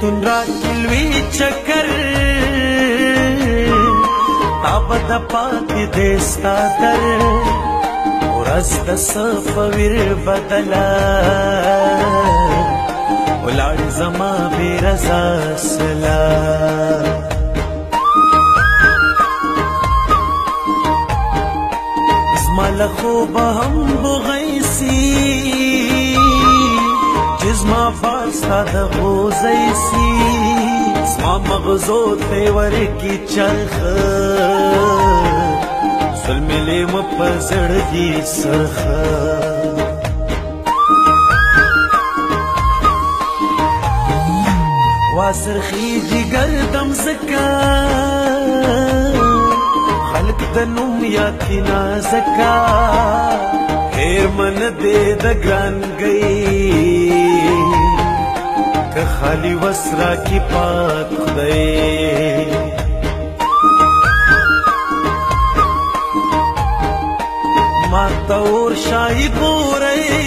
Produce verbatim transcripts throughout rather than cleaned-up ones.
بیلتون را کلوی چکر تابد پاتی دیستا در ورز د صفویر بدلا ولار زما بی رضا سلا زما لخوب هم بغیسی جزما فاستا د غوزیسی زما مغزو تیور کی چرخ ظلمی لیم پزر دی سرخ واسرخی جگر دم زکا خلق دنم یاتی نازکا خیر من دے دگران گئی که خالی وسرا کی پاک خدای ماتا اور شاہی بوری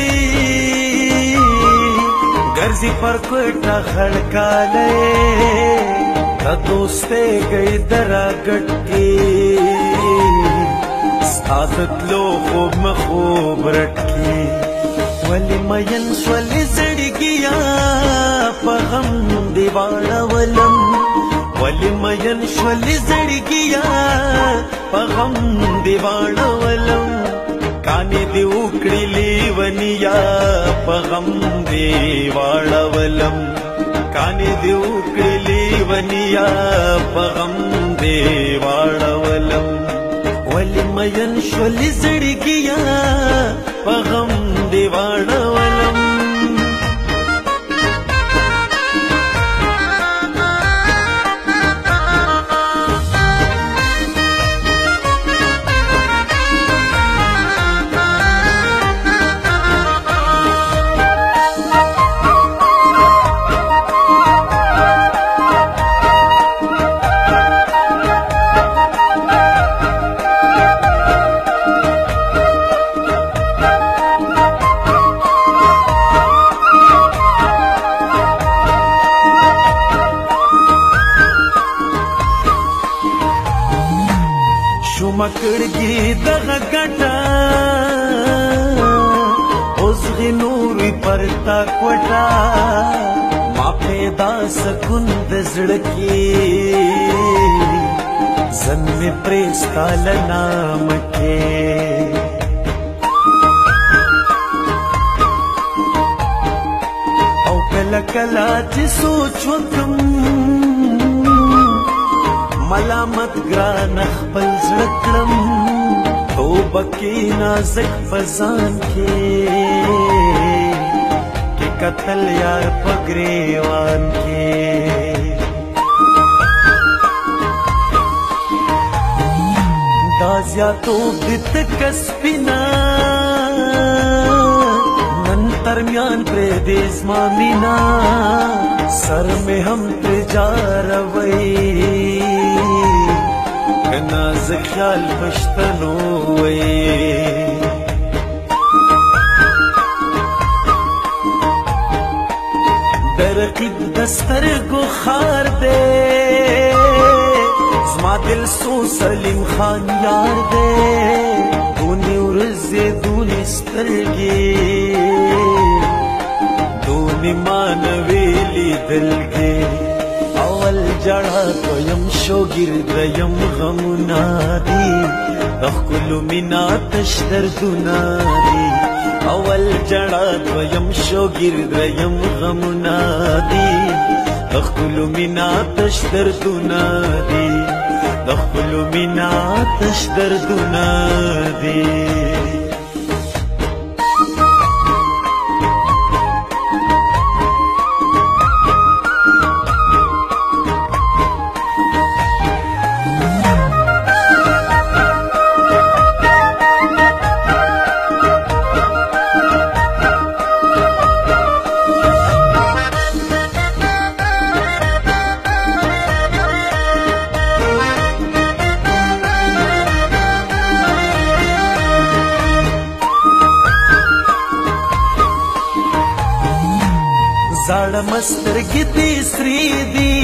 گرزی پر کوئٹا خڑکا لے تا دوستے گئی درا گٹکی ستاست لو خوب مخوب رٹکی ولی مین سولی زڑگیا پغم دیوانا ولم ولی مین سولی زڑگیا پغم دیوانا ولم کانی دی اکڑی لیونیا پغم دیوانا ولم کانی دی اکڑی لیونیا پغم دیوانا ولم ولی مین شولی زڑگیا پغم دیوانا ولم مکڑگی دغ گٹا ازغی نوری پرتا کوٹا ما پیدا سکن دزڑکی زن میں پریستا لنام کے او کلا کلا چی سوچ وکم ملامت گران اخبل زرکلم توبکی نازک فزان کے کہ قتل یار پگریوان کے دازیا تو بت کسپینا نن ترمیان پر دیز مامینا سر میں ہم تجار وئی ناز خیال پشتنو وی درقیب دستر کو خار دے زما دل سو سلیم خان یار دے دونی ورزے دونی سترگی دونی مانویلی دلگی اول جڑا دویم شوگیر دویم غمونا دی دخکلو منا تشدر دونا دی اول جڑا دویم شوگیر دویم غمونا دی دخکلو منا تشدر دونا دی دخکلو منا تشدر دونا دی مسترګې دې سرې دي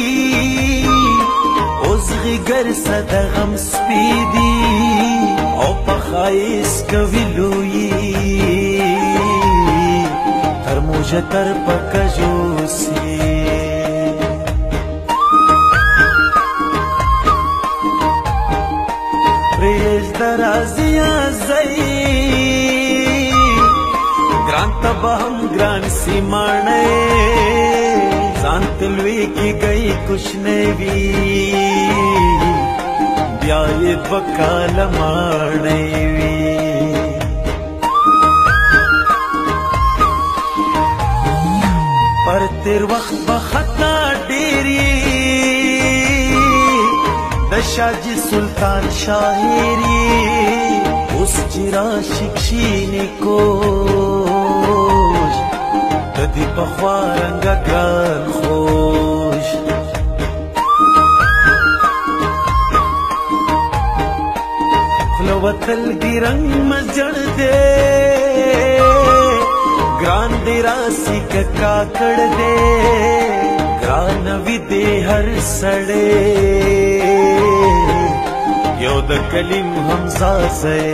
اوس غېږر د غم سپي دي او په ښایست کوي لویي تر موجه تر په کږو سي پرېږده راځي ځئ ګران ته به هم ګران سي ماڼۍ ځان ته لوی کېږئ کوچنی وي بیا یې دوه کاله ماڼۍ وي پر تېر وخت به خطا ډېر یې د شاجي سلطان شاعر یې اوس چې راشي کښېنې کوش د دې پخوا رنګه ګران خوش خوله وتل دې رنګ مزړ دی ګران دې راسي که کاکړ دی ګران وي دې هر سړی یو د کلیم حمزه دی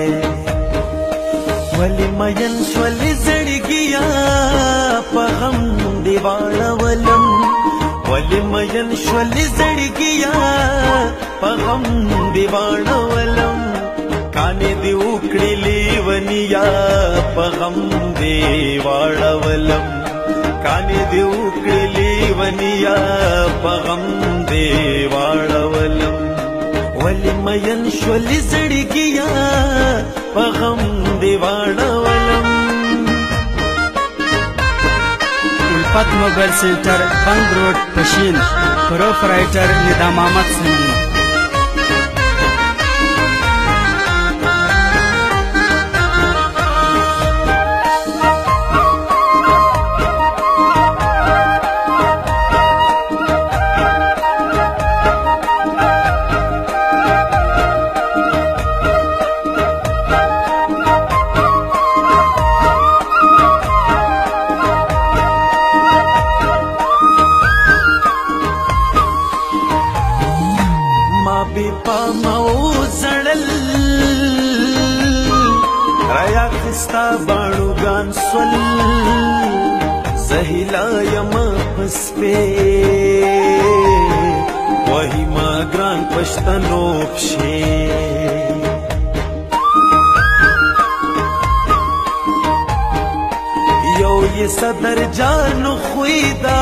ولې مین شولې زړګیا په غم دې واړولم ولې مین شولې زړګیا په غم دې واړولم کانې دې وکړې لیونیا په غم دې واړولم کانې دې وکړې لیونیا په غم دې واړولم ولې مین شولې زړګیا په غم دې واړولم الفت موبایل سنټر بند روډ پشین پروپرایټر ندا محمد سنی ستا باڼوګان سول زهیلا یم پسپې وهي ما ګران پښتنو پښې یو یې صدر جانو خویدا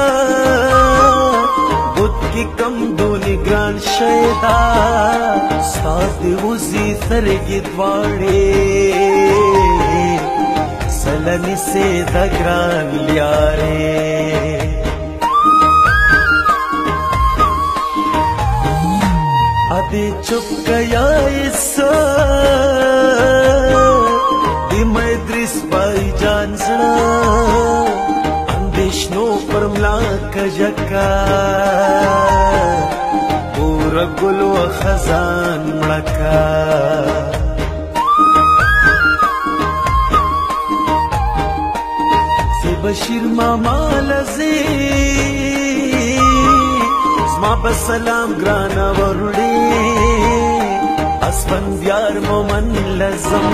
بوت کی کم دونی ګران شیدا ستا دې وزي سترګې دواړې سلنی سے دا گران لیارے ادی چپ گیا ایسا دی میدریس بائی جان زنا اندیشنو پر ملاک جکا پورا گلو خزان مڑکا بشیر ماما لزی زما بسلام گرانا ورڑی اسفن بیار مومن لزم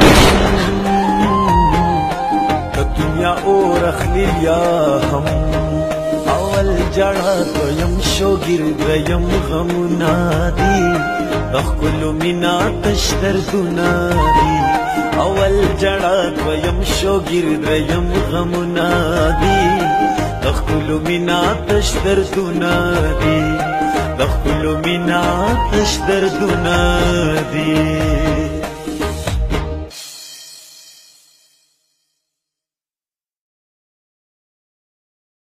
دنیا اور اخلیل یا ہم اول جڑا دویم شوگیر دویم غمنا دی دخلو منا تشتر دونا دی اول جڑا دویم شوگیر دویم غمنا دی دخلو منا تشتر دونا دی دخلو منا تشتر دونا دی